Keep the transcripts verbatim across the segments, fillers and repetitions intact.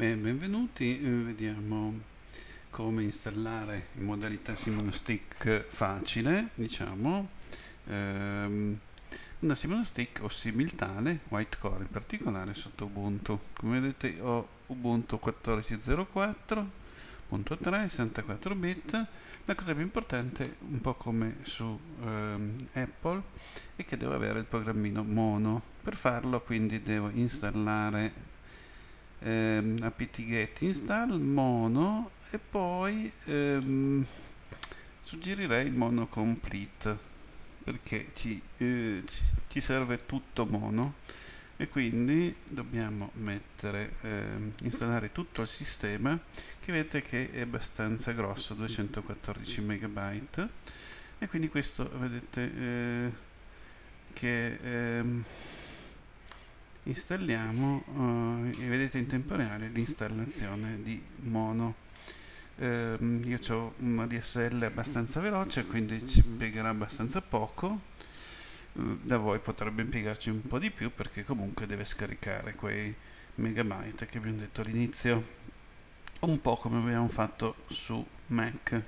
Beh, benvenuti, eh, vediamo come installare in modalità Simon Stick facile, diciamo, ehm, una Simon Stick o similtane white core, in particolare sotto Ubuntu. Come vedete ho Ubuntu quattordici zero quattro punto tre, sessantaquattro bit. La cosa più importante, un po' come su ehm, Apple, è che devo avere il programmino Mono. Per farlo quindi devo installare ehm, apt-get install mono e poi ehm, suggerirei il mono complete perché ci, eh, ci, ci serve tutto mono e quindi dobbiamo mettere ehm, installare tutto il sistema, che vedete che è abbastanza grosso, duecentoquattordici megabyte, e quindi questo vedete eh, che ehm, installiamo eh, e vedete in tempo reale l'installazione di Mono. Eh, io ho una D S L abbastanza veloce, quindi ci impiegherà abbastanza poco. Eh, da voi potrebbe impiegarci un po' di più perché comunque deve scaricare quei megabyte che abbiamo detto all'inizio, un po' come abbiamo fatto su Mac.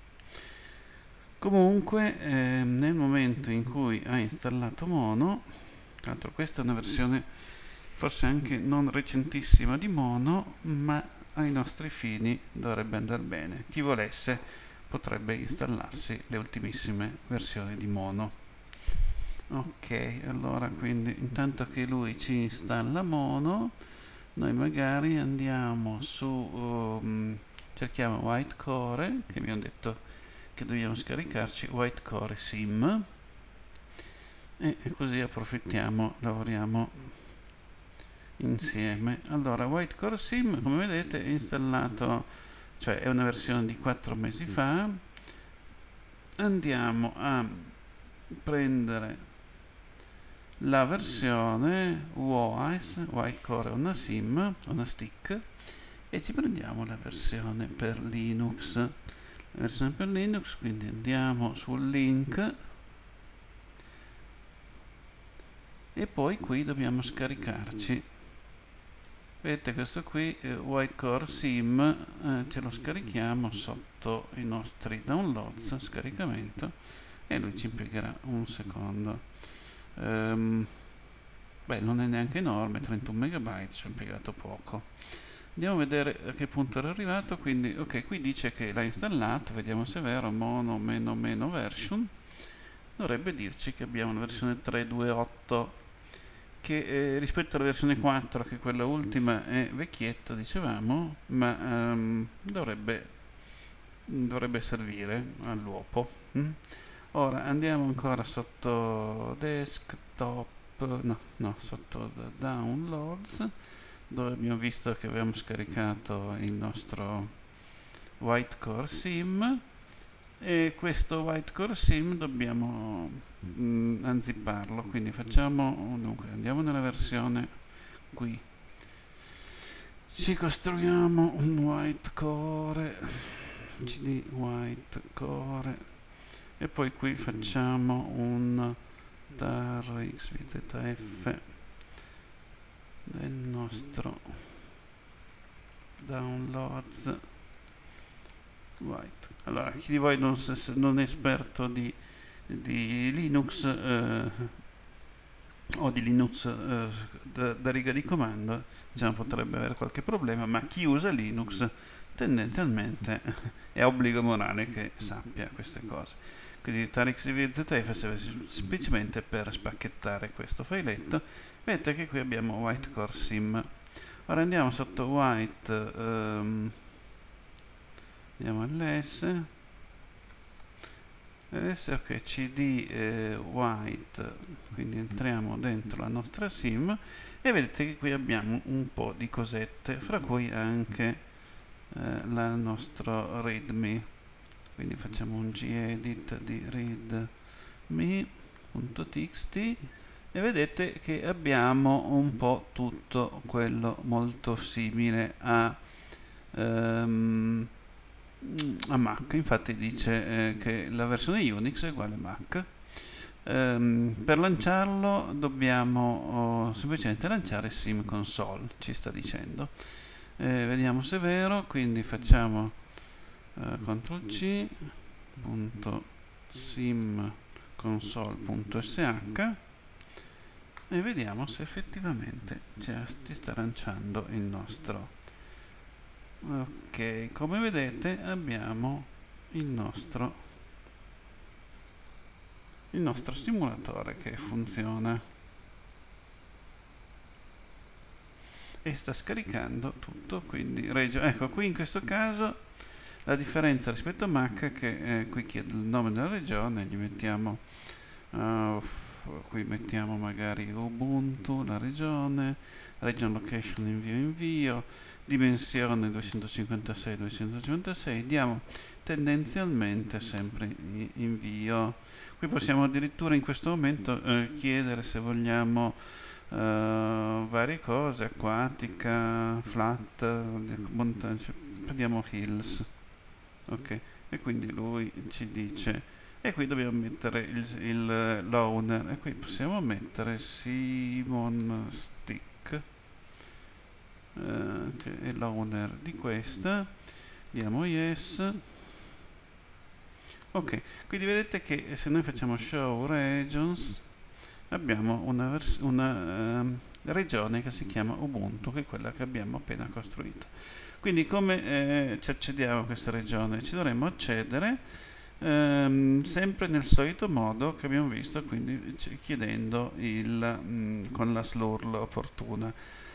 Comunque eh, nel momento in cui hai installato Mono, tra l'altro questa è una versione forse anche non recentissima di Mono, ma ai nostri fini dovrebbe andare bene. Chi volesse potrebbe installarsi le ultimissime versioni di Mono. Ok, allora quindi intanto che lui ci installa Mono, noi magari andiamo su, um, cerchiamo Whitecore, che abbiamo detto che dobbiamo scaricarci Whitecore Sim, e così approfittiamo, lavoriamo insieme. Allora, Whitecore Sim, come vedete, è installato, cioè è una versione di quattro mesi fa. Andiamo a prendere la versione W O A S, Whitecore è una sim, una stick, e ci prendiamo la versione per Linux. La versione per Linux, quindi andiamo sul link e poi qui dobbiamo scaricarci. Vedete questo qui, eh, Whitecore Sim, eh, ce lo scarichiamo sotto i nostri downloads, scaricamento, e lui ci impiegherà un secondo. Um, beh, non è neanche enorme, trentuno megabyte, ci ha impiegato poco. Andiamo a vedere a che punto era arrivato, quindi ok, qui dice che l'ha installato, vediamo se è vero, mono meno meno version, dovrebbe dirci che abbiamo la versione tre punto due punto otto, che eh, rispetto alla versione quattro, che è quella ultima, è vecchietta, dicevamo, ma um, dovrebbe, dovrebbe servire all'uopo. Mm? Ora andiamo ancora sotto desktop, no, no, sotto downloads, dove abbiamo visto che abbiamo scaricato il nostro Whitecore Sim, e questo Whitecore Sim dobbiamo mm, unzipparlo, quindi facciamo, dunque andiamo nella versione qui, ci costruiamo un Whitecore, cd Whitecore, e poi qui facciamo un tar xvzf del nostro downloads white. Allora, chi di voi non, non è esperto di, di Linux eh, o di Linux eh, da, da riga di comando, diciamo, potrebbe avere qualche problema, ma chi usa Linux tendenzialmente è obbligo morale che sappia queste cose. Quindi tarxvzf serve semplicemente per spacchettare questo filetto. Vedete che qui abbiamo Whitecore Sim. Ora andiamo sotto White, um, andiamo all'S, adesso ok, cd eh, White, quindi entriamo dentro la nostra sim e vedete che qui abbiamo un po' di cosette, fra cui anche eh, la nostra readme. Quindi facciamo un gedit di readme.txt e vedete che abbiamo un po' tutto quello molto simile a, um, a Mac. Infatti dice eh, che la versione Unix è uguale a Mac. Um, per lanciarlo dobbiamo oh, semplicemente lanciare Sim Console, ci sta dicendo. eh, vediamo se è vero, quindi facciamo eh, control C, punto sim console.sh e vediamo se effettivamente ci sta lanciando il nostro. Ok, come vedete abbiamo il nostro il nostro simulatore che funziona e sta scaricando tutto, quindi regio. Ecco, qui in questo caso la differenza rispetto a Mac è che eh, qui chiede il nome della regione, gli mettiamo uh, qui mettiamo magari Ubuntu, la regione, region location invio invio, dimensione duecentocinquantasei duecentocinquantasei, diamo tendenzialmente sempre invio. Qui possiamo addirittura in questo momento eh, chiedere se vogliamo Uh, varie cose, acquatica, flat, montagna, prendiamo hills, ok, e quindi lui ci dice, e qui dobbiamo mettere il, il l'owner, e qui possiamo mettere Simon Stick, uh, che è l'owner di questa, diamo yes. Ok, quindi vedete che se noi facciamo show regions abbiamo una, vers- una uh, regione che si chiama Ubuntu, che è quella che abbiamo appena costruito. Quindi come eh, ci accediamo a questa regione? Ci dovremmo accedere ehm, sempre nel solito modo che abbiamo visto, quindi chiedendo il, mh, con la S L U R L opportuna.